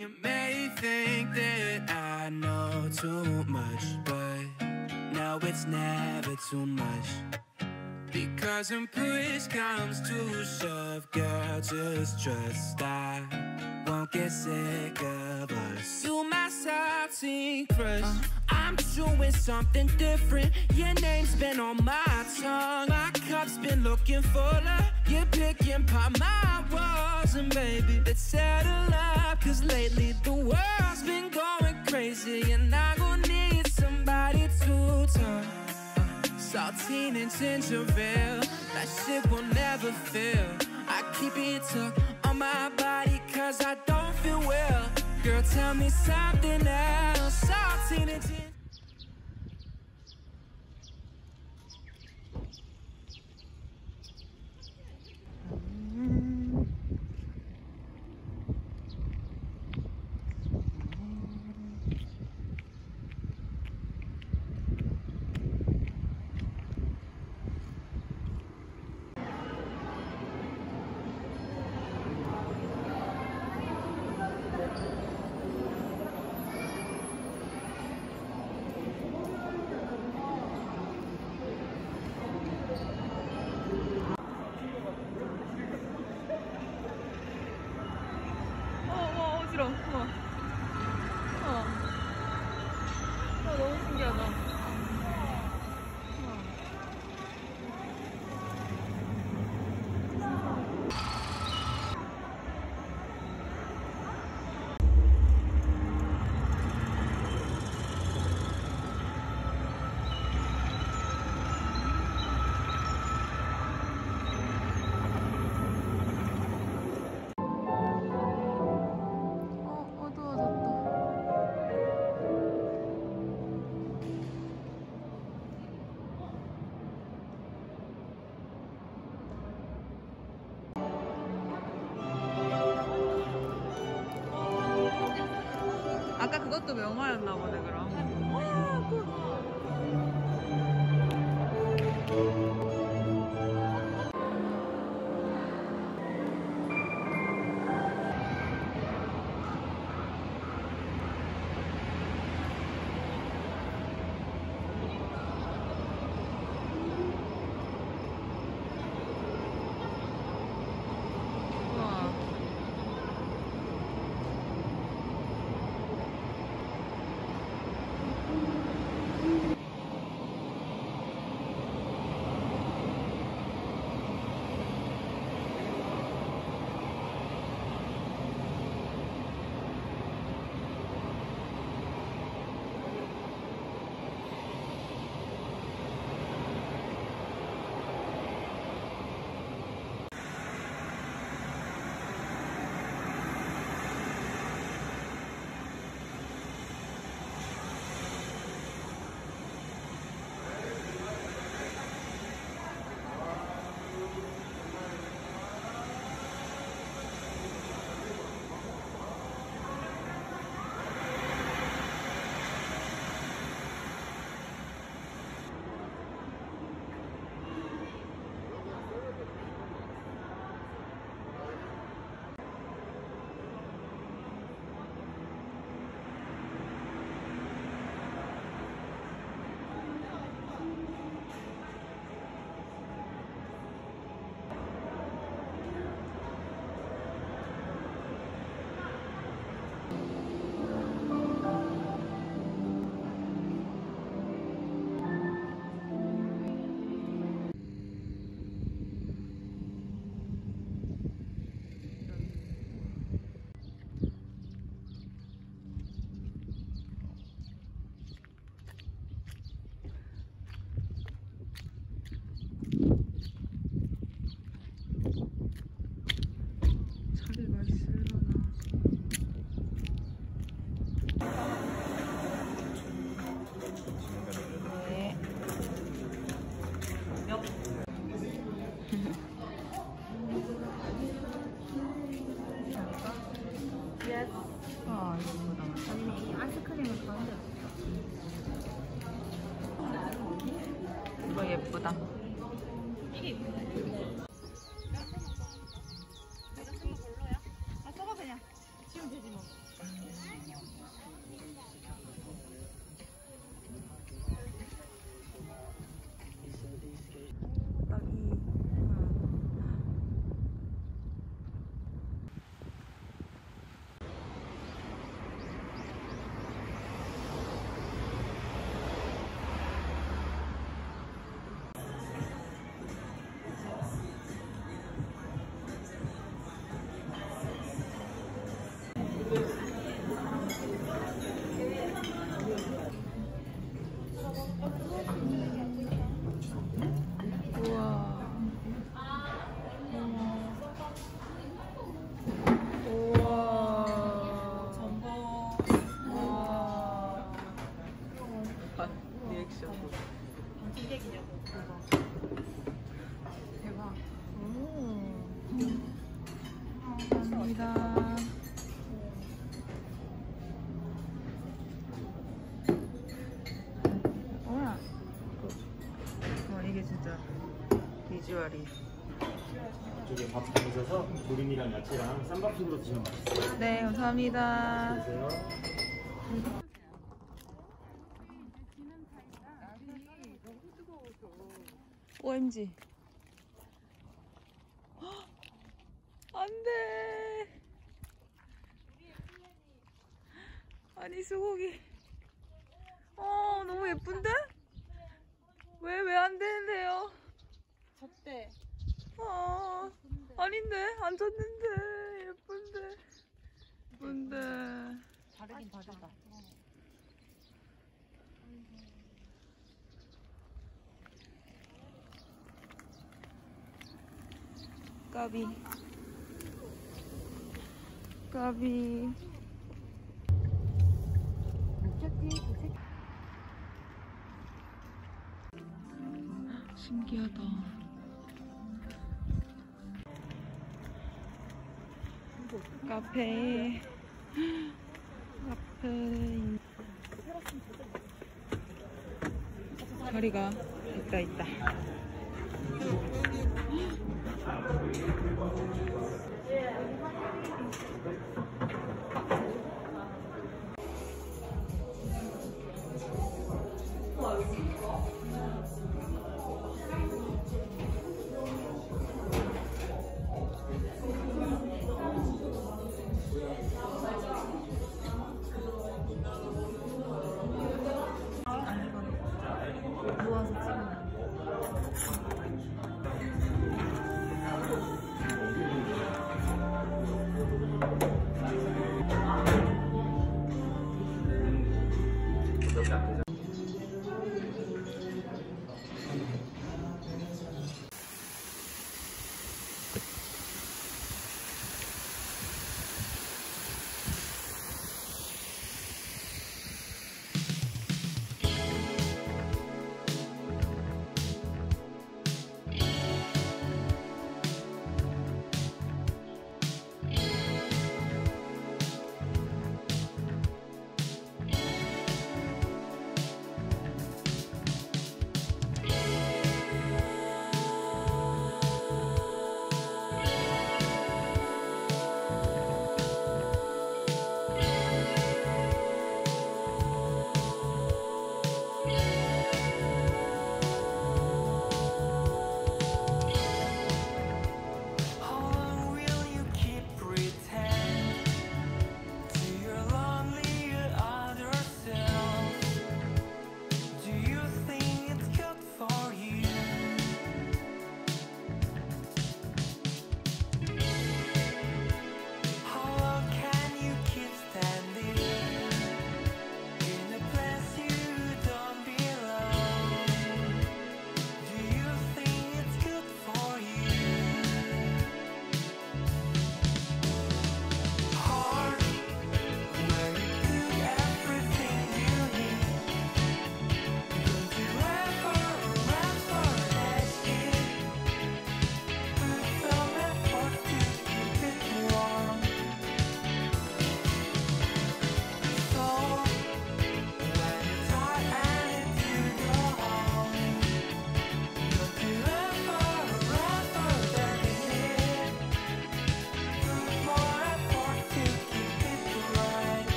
You may think that I know too much, but no, it's never too much. Because when push comes to shove, girl, just trust I won't get sick of us. You my salty crush, I'm doing something different. Your name's been on my tongue, my cup's been looking fuller. You're picking apart my walls, and baby, let's settle up. Cause lately the world's been going crazy, and I gon' need somebody to talk. Saltine and ginger ale, that shit will never fail. I keep it tucked on my body cause I don't feel well. Girl, tell me something else. Saltine and ginger. 어지러워. 너무 신기하다. 아까 그것도 명화였나 보네 그럼. 아니면 이 아이스크림을 가운데 이거 예쁘다. 이게 예쁘다. 내가 쓴거 별로야? 아 써봐 그냥. 지우면 되지 뭐. 라이브러리. 이쪽에 밥 담으셔서 조림이랑 야채랑 쌈밥식으로 드시면 맛있어요. 네, 감사합니다. 드세요. OMG. 안 돼. 아니, 수국이. 너무 예쁜데? 왜 안 되는데요? 젖대. 아닌데? 안 졌는데. 예쁜데. 예쁜데. 다르긴 다르다. 까비. 까비. 신기하다. 카페. 자리가 있다.